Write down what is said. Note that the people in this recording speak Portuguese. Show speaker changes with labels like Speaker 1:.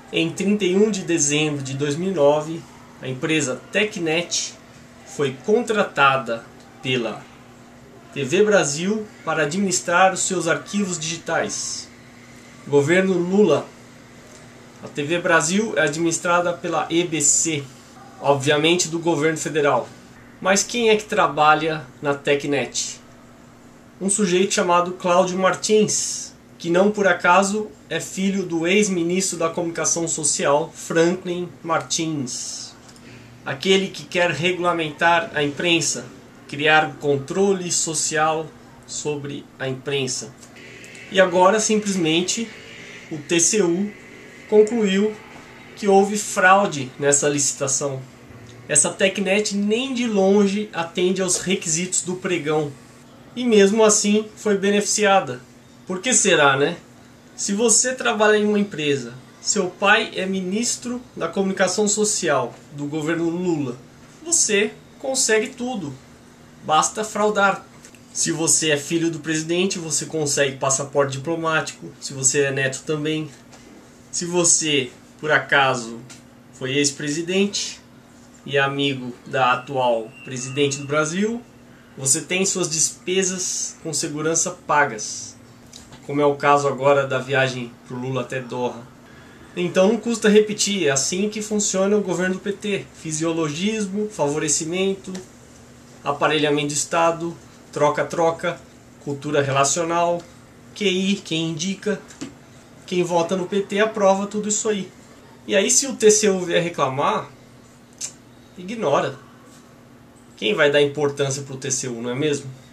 Speaker 1: Em 31 de dezembro de 2009, a empresa Teknet foi contratada pela TV Brasil para administrar os seus arquivos digitais. Governo Lula. A TV Brasil é administrada pela EBC, obviamente do governo federal. Mas quem é que trabalha na Teknet? Um sujeito chamado Cláudio Martins, que não por acaso é filho do ex-ministro da Comunicação Social, Franklin Martins. Aquele que quer regulamentar a imprensa, criar controle social sobre a imprensa. E agora simplesmente o TCU concluiu que houve fraude nessa licitação. Essa Teknet nem de longe atende aos requisitos do pregão. E mesmo assim foi beneficiada. Por que será, né? Se você trabalha em uma empresa, seu pai é ministro da Comunicação Social do governo Lula, você consegue tudo. Basta fraudar. Se você é filho do presidente, você consegue passaporte diplomático. Se você é neto também. Se você, por acaso, foi ex-presidente e é amigo da atual presidente do Brasil, você tem suas despesas com segurança pagas. Como é o caso agora da viagem para o Lula até Doha. Então não custa repetir, é assim que funciona o governo do PT. Fisiologismo, favorecimento, aparelhamento de Estado, troca-troca, cultura relacional, QI, quem indica, quem vota no PT aprova tudo isso aí. E aí se o TCU vier reclamar, ignora. Quem vai dar importância para o TCU, não é mesmo?